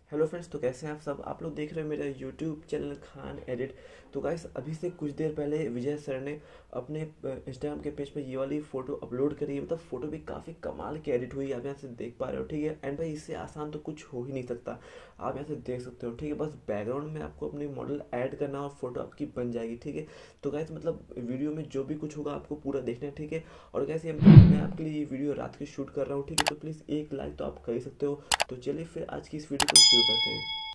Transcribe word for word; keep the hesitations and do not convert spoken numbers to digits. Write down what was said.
Hello friends, तो कैसे हैं आप सब। आप लोग देख रहे हैं मेरा यूट्यूब चैनल खान एडिट। तो गाइस, अभी से कुछ देर पहले विजय सर ने अपने इंस्टाग्राम के पेज पे ये वाली फ़ोटो अपलोड करी है। मतलब फ़ोटो भी काफ़ी कमाल की एडिट हुई है, आप यहाँ से देख पा रहे हो। ठीक है, एंड भाई इससे आसान तो कुछ हो ही नहीं सकता। आप यहाँ से देख सकते हो। ठीक है, बस बैकग्राउंड में आपको अपनी मॉडल ऐड करना और फोटो आपकी बन जाएगी। ठीक है, तो गाइस मतलब वीडियो में जो भी कुछ होगा आपको पूरा देखना है। ठीक है, और कैसे मैं आपके लिए ये वीडियो रात की शूट कर रहा हूँ। ठीक है, तो प्लीज़ एक लाइक तो आप कर ही सकते हो। तो चलिए फिर आज की इस वीडियो को शुरू करते हैं।